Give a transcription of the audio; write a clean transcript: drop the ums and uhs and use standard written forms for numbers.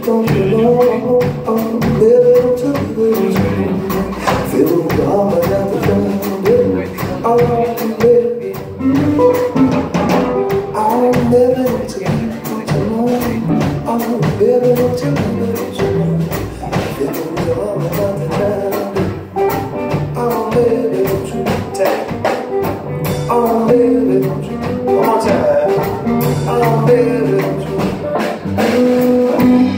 don't you know I'm living to lose. Feel the drama at the front. I want to live. I'm living to know. I'm living to lose. Feel the drama at the front. I'm living to take. I'm living to. One more time. I'm living to.